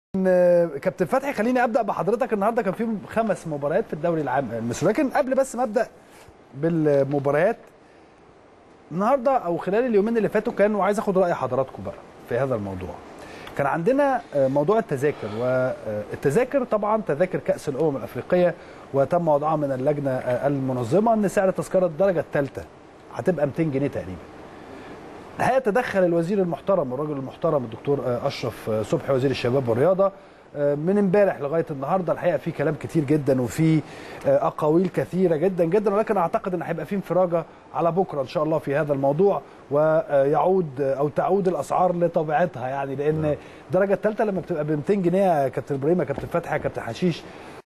كابتن فتحي، خليني ابدا بحضرتك. النهارده كان في 5 مباريات في الدوري العام المصري، لكن قبل بس ما ابدا بالمباريات النهارده او خلال اليومين اللي فاتوا وعايز اخد راي حضراتكم بقى في هذا الموضوع. كان عندنا موضوع التذاكر، والتذاكر طبعا تذاكر كاس الامم الافريقيه، وتم وضعها من اللجنه المنظمه ان سعر تذكره الدرجه الثالثه هتبقى 200 جنيه تقريبا. الحقيقه تدخل الوزير المحترم والراجل المحترم الدكتور اشرف صبحي وزير الشباب والرياضه من امبارح لغايه النهارده. الحقيقه في كلام كتير جدا وفي اقاويل كثيره جدا جدا، ولكن اعتقد ان هيبقى في انفراجه على بكره ان شاء الله في هذا الموضوع، ويعود او تعود الاسعار لطبيعتها، يعني لان الدرجه الثالثه لما بتبقى ب 200 جنيه يا كابتن ابراهيم يا كابتن فتحي يا كابتن حشيش